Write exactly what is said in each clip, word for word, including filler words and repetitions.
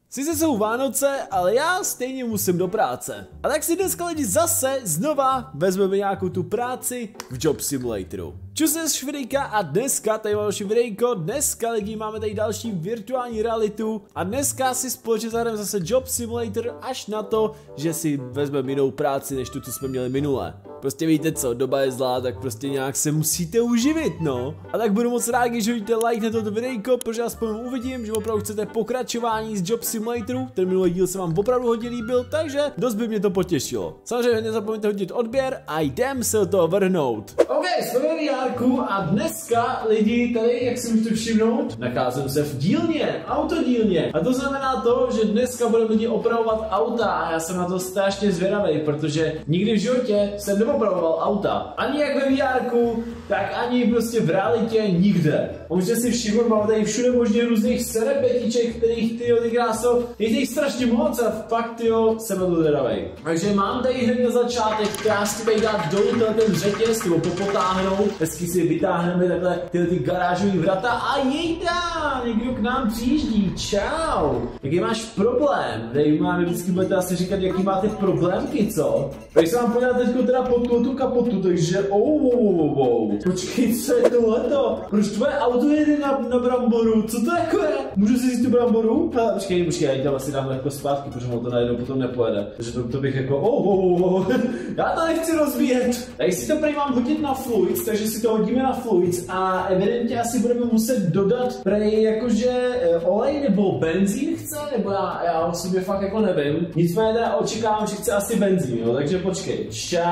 Sice jsou Vánoce, ale já stejně musím do práce. A tak si dneska lidi zase znova vezmeme nějakou tu práci v Job Simulatoru. Čus se Švidejka a dneska tady mám další videjko, dneska lidi máme tady další virtuální realitu a dneska si společně zahrajeme zase Job Simulator až na to, že si vezmeme jinou práci než tu, co jsme měli minule. Prostě víte co, doba je zlá, tak prostě nějak se musíte uživit, no. A tak budu moc rád, když hodíte like na toto videjko, protože aspoň uvidím, že opravdu chcete pokračování z Job Simulatoru. Ten minulý díl se vám opravdu hodně líbil, takže dost by mě to potěšilo. Samozřejmě nezapomeňte hodit odběr a jdem se do toho vrhnout. OK, jsme ve V Rku a dneska lidi tady, jak si můžete všimnout, nacházím se v dílně, autodílně. A to znamená to, že dneska budeme lidi opravovat auta a já jsem na to strašně zvědavý, protože nikdy v životě jsem neopravoval auta. Ani jak ve V Rku, tak ani prostě v realitě nikde. Můžete si všimnout, mám tady všude možně různých serepetiček, kterých tyjo, ty krásou, je těch strašně moc a fakt tyjo, jsem na to zvědavý. Takže mám tady hned na začátek krásně tady dát dolů ten řetěz, nebo popotáhnout, hezky si vytáhneme takhle tyhle ty garážové vrata a jejda, někdo k nám přijíždí, čau. Jaký máš problém? Tady máme vždycky budete asi říkat, jaký máte problémky, co? Tak se vám podívat teďko teda pod tu kapotu, takže oh, oh, oh, oh. Počkej, co je tohleto? Proč tvoje auto jede na, na bramboru? Co to jako je? Můžu si říct tu bramboru? Hele, počkej, počkej, já ji tam asi dám jako zpátky, protože mu to najednou potom nepojede. Takže to, to bych jako oh, oh, oh. Já to nechci rozvíjet. Tak si to prý mám hodit na fluids, takže si to hodíme na fluids a evidentně asi budeme muset dodat prej jakože olej nebo benzín chce, nebo já, já o sobě fakt jako nevím. Nicméně teda očekávám, že chce asi benzín, jo, takže počkej.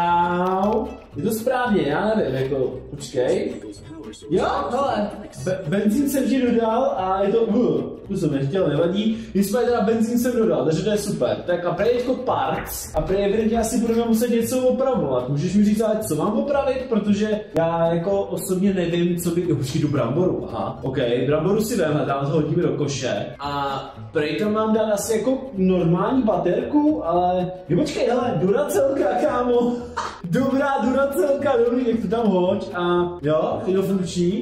Čau. Je to správně, já nevím, jako, počkej. Jo, hele, be benzín jsem ti dodal a je to, uh, tu jsem nechtěl, nevadí. Nicméně teda benzín jsem dodal, takže to je super. Tak a prej jako parts a prej evidentně asi budeme muset něco opravovat. Můžeš mi říct, ale co mám opravit, protože já jako osobně nevím, co by, jo, počkej, tu bramboru, aha, ok, bramboru si veme, tam to hodíme do koše a prej tam mám dát asi jako normální baterku, ale, jo počkej, hele, Duracelka, kámo. Dobrá Duracelka, dobrý, jak to tam hoď a jo, je to funkční.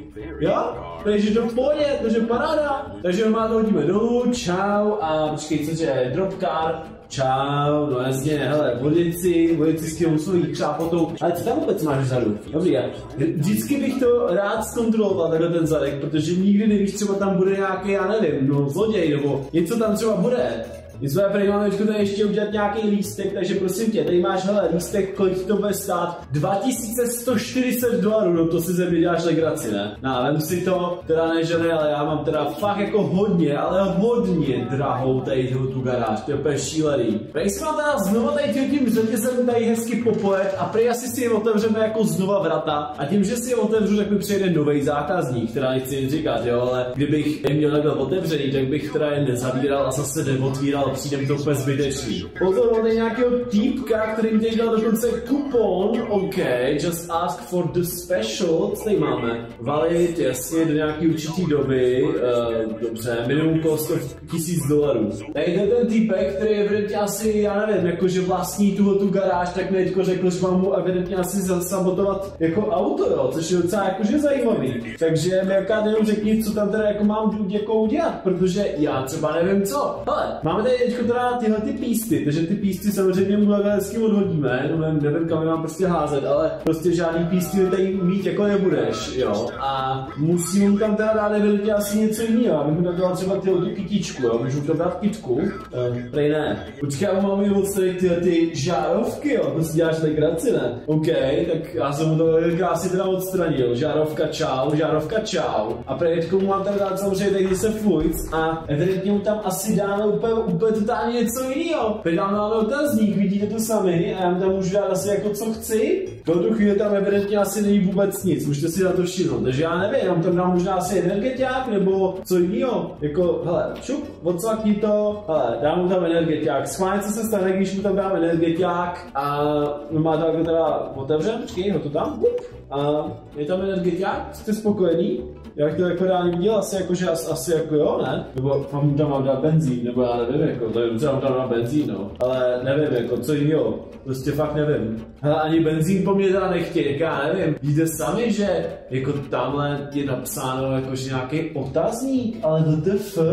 Jo, takže to pojde, takže paráda. Takže má to hodíme dolů, čau a počkej, cože, dropcar, čau, no jasně, hele, vodici, vodici s tím svojí křápotou, ale co tam vůbec máš vzadu? Dobrý, já vždycky bych to rád zkontroloval, takhle ten zadek, protože nikdy nevíš, třeba tam bude nějaký, já nevím, no zloděj, nebo něco tam třeba bude. Nicméně tady máme tady ještě udělat nějaký lístek, takže prosím tě, tady máš, hele, lístek, kolik to bude stát? dva tisíce sto čtyřicet dolarů, no to si ze mě děláš legraci, ne? No, vem si to, teda ne, že ne, ale já mám teda fakt jako hodně, ale hodně drahou tady tu garáž, to je úplně šílený. Prej si mám teda znova tady tím řetězem tady hezky popojet a prej asi si je otevřeme jako znova vrata a tím, že si je otevřu, tak mi přijede nový zákazník, teda nechci jen říkat, jo, ale kdybych je měl takhle otevřený, tak bych teda je nezavíral a zase neotvíral. Přijde mi to úplně zbytečný. Pozor, máme nějakého týpka, který mi dal dokonce kupon. OK, just ask for the special. Co tady máme? Valid, jasně, do nějaký určitý doby. Uh, dobře, minimum cost of tisíc dolarů. Tady je ten týpek, který evidentně asi, já nevím, jakože vlastní tuhle tu garáž, tak mi teďko řekl, že mám mu evidentně asi zasabotovat jako auto, jo, což je docela jakože zajímavý. Takže mi jaká jenom řekni, co tam teda jako mám jako udělat, protože já třeba nevím co. Ale máme tady teďko teda tyhle ty písty, takže ty písty samozřejmě mu takhle hezky odhodíme, no nevím, nevím kam je mám prostě házet, ale prostě žádný písty tady mít jako nebudeš, jo. A musím mu tam teda dát evidentně asi něco jiného, abych mu tam dal třeba tyhle tu kytičku, jo, můžu tam dát kytku, um, prej ne. Počkej, já mám moc tady tyhle ty žárovky, jo, to si děláš legraci, ne? OK, tak já jsem mu to krásně teda odstranil, žárovka čau, žárovka čau. A prej teďko mu mám tam dát samozřejmě tady se fluids a evidentně mu tam asi dáme úplně, úplně totálně něco jiného. Teď tam máme otazník, vidíte to sami a já tam můžu dát asi jako co chci. Do tu chvíli tam evidentně asi není vůbec nic, můžete si na to všimnout. Takže já nevím, já tam dám možná asi energetiák nebo co jiného. Jako, hele, šup, odsvakni to, hele, dám mu tam energetiák. Schválně co se stane, když mu tam dám energetiák a má to jako teda otevřen, počkej, ho to tam, up, a je tam energetiák, jste spokojený? Já bych to jako reálně viděl asi jako, že asi, asi jako jo, ne? Nebo mám tam mám dát benzín, nebo já nevím, jako, to je docela mám tam dát benzín, no. Ale nevím, jako, co jiného, prostě fakt nevím. Hele, ani benzín po mě teda nechtějí, já nevím. Víte sami, že jako tamhle je napsáno jakože nějaký otazník, ale W T F,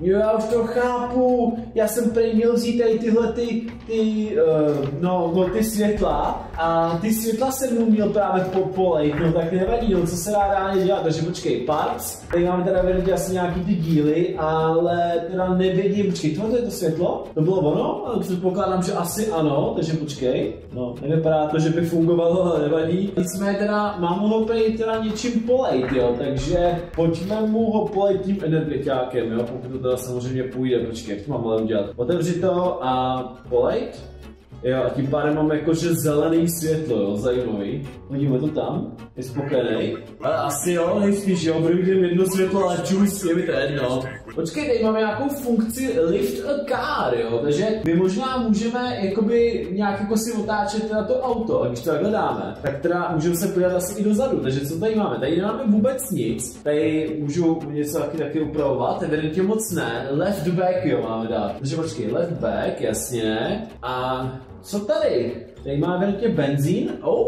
Jo, já už to chápu, já jsem prej měl vzít tady tyhle ty, ty, uh, no, no, ty světla a ty světla jsem mu měl právě po polejt, no tak nevadí, no co se dá reálně dělat, takže počkej, parts, tady máme teda vidět asi nějaký ty díly, ale teda nevidím, počkej, tohle je to světlo? To bylo ono? Ale předpokládám, že asi ano, takže počkej, no, nevypadá to, že by fungovalo, ale nevadí. Nicméně teda, mám ho prej teda něčím polejt, jo, takže pojďme mu ho polejt tím energetiákem, jo, pokud to teda samozřejmě půjde, počkej, jak to mám ale udělat? Otevři to a polejt. Jo, a tím pádem mám jakože zelený světlo, jo, zajímavý. Hodíme to tam, je spokojený. Ale asi jo, nejspíš jo, budu mít jedno světlo, ale čus, je mi to jedno. Počkej, tady máme nějakou funkci lift a car, jo, takže my možná můžeme jakoby nějak jako si otáčet na to auto, a když to takhle dáme, tak teda můžeme se podívat asi i dozadu, takže co tady máme? Tady nemáme vůbec nic, tady můžu něco taky, taky upravovat, evidentně moc ne, left back jo máme dát, takže počkej, left back, jasně, a co tady? Tady má evidentně benzín.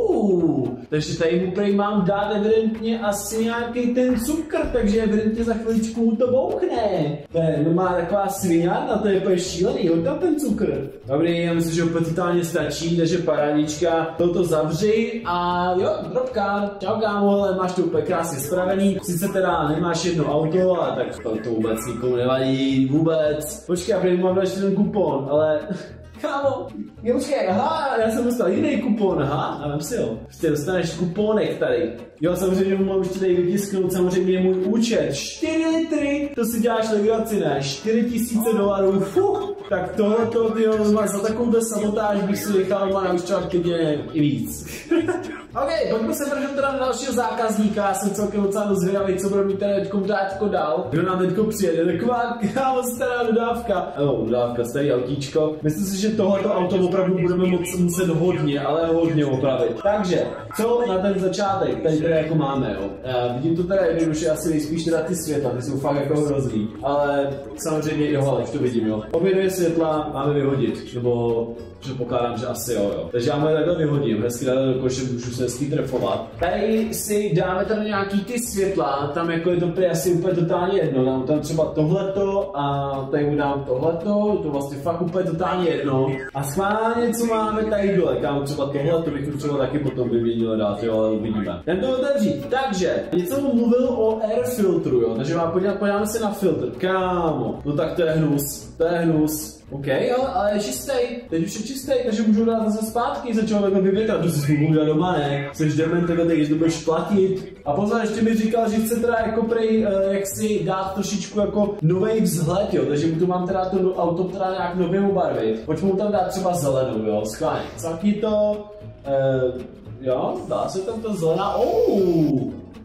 Oh, takže tady mu prej mám dát evidentně asi nějaký ten cukr, takže evidentně za chviličku mu to bouchne. Ten má taková sviňárna, to je úplně šílený, hoď tam ten cukr. Dobrý, já myslím, že úplně totálně stačí, takže parádička, toto zavři a jo, dropka. Čau kámo, hele, máš to úplně krásně spravený. Sice teda nemáš jedno auto, ale tak to, to vůbec nikomu nevadí, vůbec. Počkej, já prý mám ještě ten kupon, ale... Kámo, jo, počkej, aha, já jsem dostal jiný kupon, aha, a vem si jo. Prostě dostaneš kuponek tady. Jo, samozřejmě mám ještě tady vytisknout, samozřejmě můj účet. čtyři litry, to si děláš legraci, ne? čtyři tisíce dolarů, fuh. Tak tohleto, tyjo, za takovouhle sabotáž bych si nechal má naučovat klidně i víc. OK, pojďme se vrhnout teda na dalšího zákazníka, já jsem celkem docela dozvědavý, co bude mít teda teďko dátko dál. Kdo nám teďko přijede, taková kámo stará dodávka. No, dodávka, starý autíčko. Myslím si, že tohleto auto opravdu budeme moc muset hodně, ale hodně opravit. Takže, co na ten začátek tady teda jako máme, jo. Uh, vidím to teda jednoduše, asi nejspíš teda ty světla, ty jsou fakt jako hrozný. Ale samozřejmě, jo, ale už to vidím, jo. Obě dvě světla máme vyhodit, nebo předpokládám, že asi jo, jo. Takže já mu takhle vyhodím, hezky dále do koše, můžu se hezky trefovat. Tady si dáme tady nějaký ty světla, tam jako je to prý asi úplně totálně jedno, dám tam třeba tohleto a tady mu dám tohleto, to vlastně fakt úplně totálně jedno. A schválně, co máme tady dole, kámo, třeba tohleto bych třeba taky potom by měl dát, jo, ale uvidíme. Jdem to otevřít, takže, něco mu mluvil o air filtru, jo, takže mám podívat, podíváme se na filtr, kámo, no tak to je hnus, to je hnus. OK, ale, ale je čistej, teď už je čistej, takže můžu dát zase zpátky, začal takhle vyvětrat, to si spolu dát doma, ne? Jseš dement, takhle teď to budeš platit. A pozor, ještě mi říkal, že chce teda jako prej, uh, jak si dát trošičku jako nový vzhled, jo, takže mu tu mám teda to auto teda nějak nově ubarvit. Pojďme mu tam dát třeba zelenou, jo, schválně. Zaký to, uh, jo, dá se tam to zelená, oh!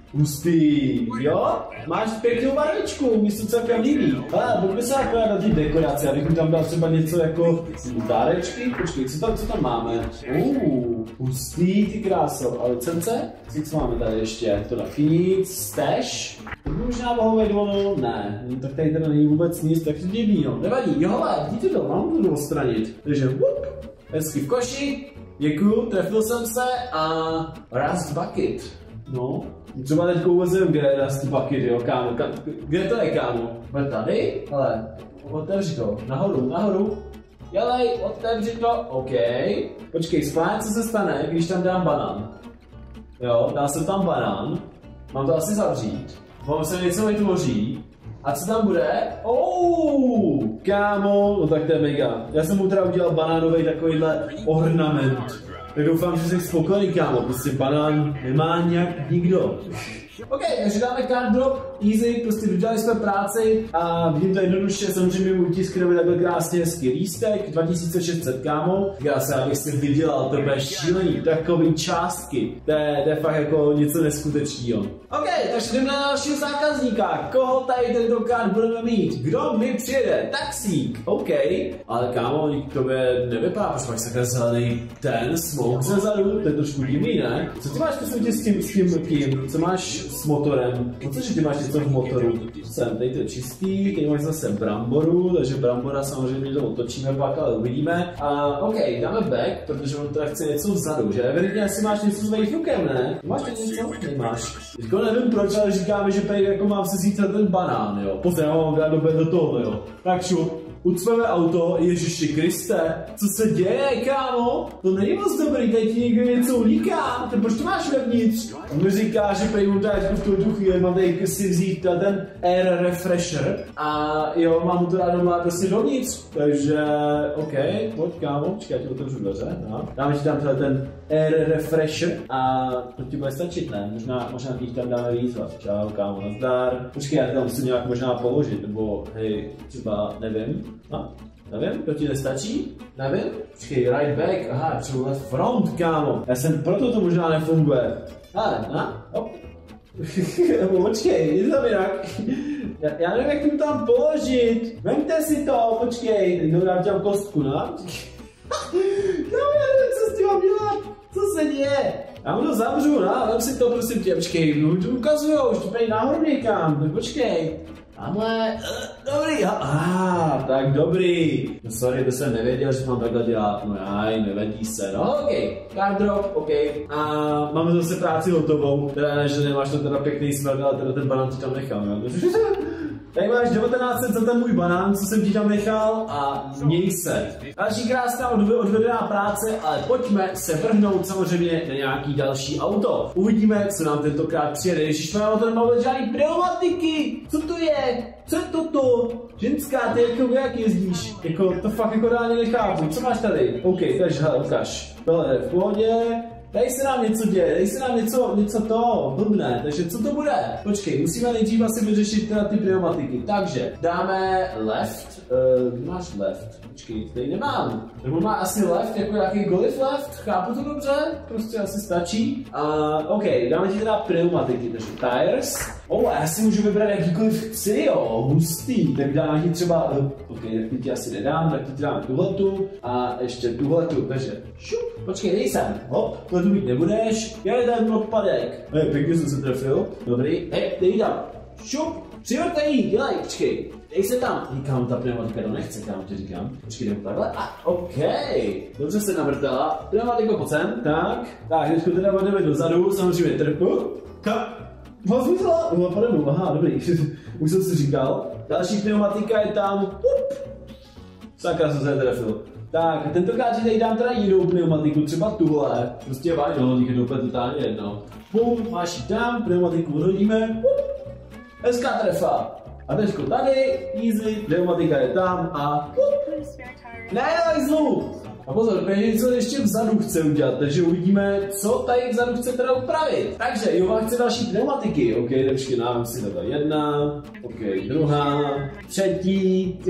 Hustý, jo? Máš pěknou barvičku, mi se celkem líbí. Ale pojďme se jako na ty dekorace, abych tam dal třeba něco jako dárečky. Počkej, co tam, co tam máme? Uuu, hustý, ty kráso. A licence? Co máme tady ještě? To taky nic, stash? To by možná mohlo být ono? Ne, tak tady teda není vůbec nic, tak to divný, no. Nevadí, jo, ale vidíte to, mám to odstranit. Takže, whoop, hezky v koši, děkuju, trefil jsem se a Rust Bucket. No, třeba teď uvozím, kde je Rust Bucket, jo, kámo, Ka kde to je, kámo? Bude tady? Ale, otevři to, nahoru, nahoru. Jelej, otevři to, OK. Počkej, schválně, co se stane, když tam dám banán. Jo, dá se tam banán, mám to asi zavřít, mám se něco vytvoří. A co tam bude? Oh, kámo, no tak to je mega. Já jsem mu teda udělal banánový takovýhle ornament. Tak doufám, že jsi spokojený, kámo, prostě banán nemá nějak nikdo. OK, takže dáme card drop, easy, prostě dodělali jsme práci a vidím to jednoduše, samozřejmě můj tiskneme takhle krásně hezký lístek, dva tisíce šest set, kámo. Já se, abych si vydělal, to bude šílený, takový částky, to je, to je fakt jako něco neskutečného. OK, takže jdeme na dalšího zákazníka, koho tady tento card budeme mít, kdo mi přijede, taxík, OK, ale kámo, to by nevypadá, protože máš takhle zelený ten smoke zezadu, to je trošku divný, ne? Co ty máš v podstatě s tím, s tím, tím, co máš s motorem? No cože ty máš něco v motoru. Sem, tady to je čistý, tady máš zase bramboru, takže brambora samozřejmě to otočíme pak, ale uvidíme. A ok, dáme back, protože on teda chce něco vzadu, že? Evidentně asi máš něco s vejchukem, ne? Máš to něco? Nemáš. Teďko nevím proč, ale říkáme, že prej jako mám se vzít ten banán, jo. Pozor, já mám dát do, do toho, jo. Tak šup. Ucpeme auto, Ježiši Kriste, co se děje, kámo? To není moc dobrý, tady ti někdo něco uniká, tak proč to máš vevnitř? On mi říká, že prý mu tady v tu chvíli mám tady si vzít ten air refresher a jo, mám mu to dát doma prostě dovnitř, takže ok, pojď kámo, počkej, já ti otevřu dveře, no. Dáme ti tam ten air refresher a to ti bude stačit, ne? Možná, možná ti tam dáme výzva. Čau kámo, nazdar. Počkej, já tam musím nějak možná položit, nebo hej, třeba nevím. No, nevím, to ti nestačí? Nevím? Počkej, right back, aha, třeba front, kámo. Já jsem, proto to možná nefunguje. Ale, na, hop. Počkej, je to tam jinak. Já, já nevím, jak to tam položit. Vemte si to, počkej, teď dám těm kostku, no. Kámo, já nevím, co s tím mám dělat. Co se děje? Já mu to zavřu, no, vem si to, prosím tě, počkej, no, to ukazujou, už to prej nahoru někam, počkej. Tamhle, uh, dobrý, aha, ah, tak dobrý. No sorry, to jsem nevěděl, že mám takhle dělat, no jaj, nevadí se, no ok, card drop, ok. A máme zase práci hotovou, teda ne, že nemáš to teda pěkný smrt, ale teda ten banán ti tam nechám, jo. Tady máš devatenáct set za ten můj banán, co jsem ti tam nechal a měj se. Další krásná odvedená práce, ale pojďme se vrhnout samozřejmě na nějaký další auto. Uvidíme, co nám tentokrát přijede. Ježišmarja, na to nemáme žádný pneumatiky. Co to je? Co je toto? Ženská, ty jako jak jezdíš? Jako, to fakt jako reálně nechápu. Co máš tady? OK, takže hele, ukaž. Tohle je v pohodě. Tady se nám něco děje, tady se nám něco, něco to blbne, takže co to bude? Počkej, musíme nejdřív asi vyřešit teda ty pneumatiky, takže dáme left, uh, máš left, počkej, tady nemám, nebo má asi left, jako nějaký golf left, chápu to dobře, prostě asi stačí. Uh, OK, dáme ti teda pneumatiky, takže tires, oh, já si můžu vybrat jakýkoliv chci, jo, hustý, tak dám ti třeba, uh, OK, tak ty ti asi nedám, tak ti dám tuhletu a ještě tuhletu, takže šup, počkej, nejsem, hop, tu mít nebudeš, já ten odpadek. Hej, pěkně jsem se trefil, dobrý, hej, dej tam, šup, přivrtej, dělej, počkej, dej se tam, říkám, ta pneumatika to nechce, kámo, ti říkám, počkej, jdem takhle, a ok, dobře se navrtala, pneumatiko pojď sem, tak, tak, teďko teda jdeme dozadu, samozřejmě trpu, ka, ho zmizela, no pade mnou, aha, dobrý, už jsem si říkal, další pneumatika je tam, up, sakra jsem se netrefil. Tak, tentokrát si tady dám teda jinou pneumatiku, třeba tuhle, prostě vážno, díky to úplně totálně jedno. Pum, máš ji tam, pneumatiku odhodíme, hezká trefa. A teďko tady, easy, pneumatika je tam a ne, zlu. A pozor, to je něco ještě vzadu chce udělat, takže uvidíme, co tady vzadu chce teda upravit. Takže Jova chce další pneumatiky, ok, takže nám si to jedna, ok, druhá, třetí,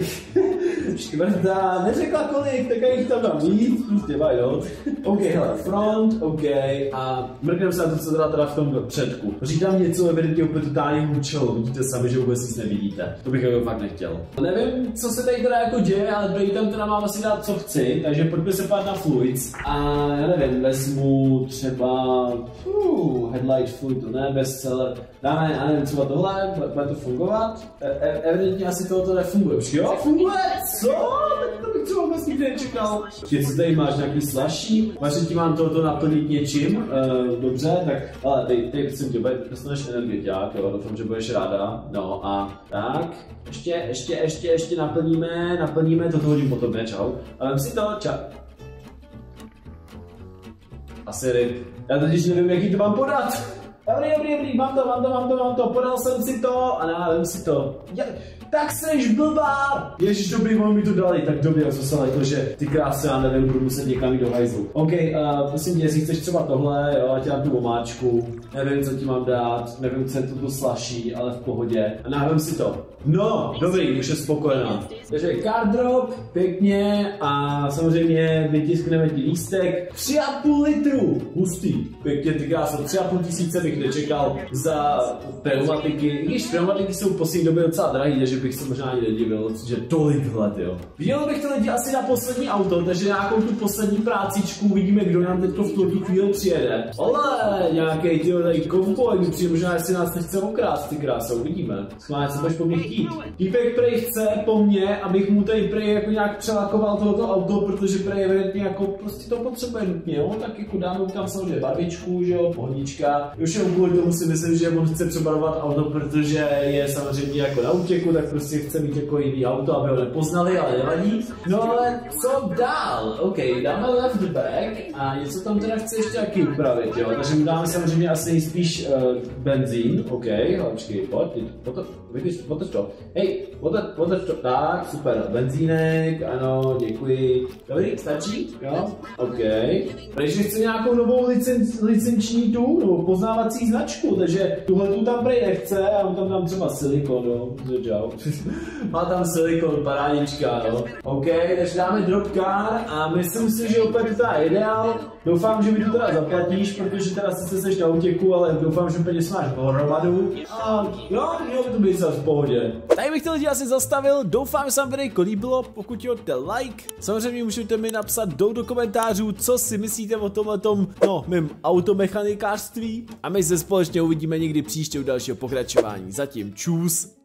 čtvrtá, neřekla kolik, tak jich tam dám víc, prostě vajdot. Ok, hele, front, ok, a mrknem se na to, co teda, teda v tom předku. Říkám něco evidentně úplně totálně hůčelo, vidíte sami, že vůbec nic nevidíte. To bych jako fakt nechtěl. Nevím, co se tady teda jako děje, ale tady tam teda mám asi dát, co chci, takže pojďme se pát na fluids a já nevím, vezmu třeba uh, headlight fluid, to ne, bestseller, dáme, já nevím, třeba tohle, bude to fungovat, e e evidentně asi tohoto nefunguje, už jo, funguje, co? Tak to bych třeba vůbec nikdy nečekal. Co tady máš nějaký slaší, vlastně ti mám tohoto naplnit něčím, uh, dobře, tak, ale tady, tady prosím tě, dostaneš energetiák, jo, doufám, že budeš ráda, no a tak, ještě, ještě, ještě, ještě naplníme, naplníme, toto hodím potom, ne, čau, ale vem si to, čau. Asi ryb. Já totiž nevím, jaký to mám podat. Dobrý, dobrý, dobrý, mám to, mám to, mám to, mám to, podal jsem si to a nevím si to. Ja, tak seš blbá! Ježiš, dobrý, mám mi to dali, tak dobrý, já jsem to, že ty krásy, já nevím, budu muset někam jít do hajzlu. OK, uh, prosím tě, jestli chceš třeba tohle, jo, já ti dám tu omáčku, nevím, co ti mám dát, nevím, co je to tu slaší, ale v pohodě. A nevím si to. No, dobrý, už je spokojená. Takže card drop, pěkně a samozřejmě vytiskneme ti lístek. tři a půl litru, hustý. Pěkně ty krásno, tři a půl tisíce bych nečekal za pneumatiky. I když pneumatiky jsou v poslední době docela drahý, takže bych se možná ani nedivil, že tolikhle, jo. Viděl bych to lidi asi na poslední auto, takže nějakou tu poslední prácičku uvidíme, kdo nám teďko v tuto chvíli přijede. Ale nějaký ty tady kovboj, mi přijde možná, jestli nás nechce okrást, ty krásy, uvidíme. Schválně se budeš po mně chtít. Týpek prej chce po mně, abych mu tady prej jako nějak přelakoval tohoto auto, protože prej evidentně jako prostě to potřebuje nutně, jo. Tak jako dáme tam samozřejmě barvičku, že jo, pohodička. Už jenom kvůli tomu si myslím, že on chce přebarvovat auto, protože je samozřejmě jako na útěku, tak prostě chce mít jako jiný auto, aby ho nepoznali, ale nevadí. No ale co dál? OK, dáme left back a něco tam teda chce ještě taky upravit, jo. Takže mu dáme samozřejmě asi nejspíš uh, benzín, OK, počkej, pojď, vidíš, otoč to. Hej, otoč to, tak, super, benzínek, ano, děkuji. Dobrý, stačí? Jo, OK. Takže chce nějakou novou licen, licenční tu, nebo poznávací značku, takže tuhle tu tam prej nechce a on tam dám třeba silikon, no, čau. Má tam silikon, parádička, no. OK, takže dáme drop car a myslím si, že opět to je ideál. Doufám, že mi to teda zaplatíš, protože teda sice seš na útěku, ale doufám, že peněz máš hromadu. A jo, mělo by to být v pohodě. Tady bych to lidi asi zastavil, doufám, že se vám videjko líbilo, pokud jo, dejte like. Samozřejmě můžete mi napsat do, do komentářů, co si myslíte o tomhletom, no, mým automechanikářství. A my se společně uvidíme někdy příště u dalšího pokračování. Zatím čus.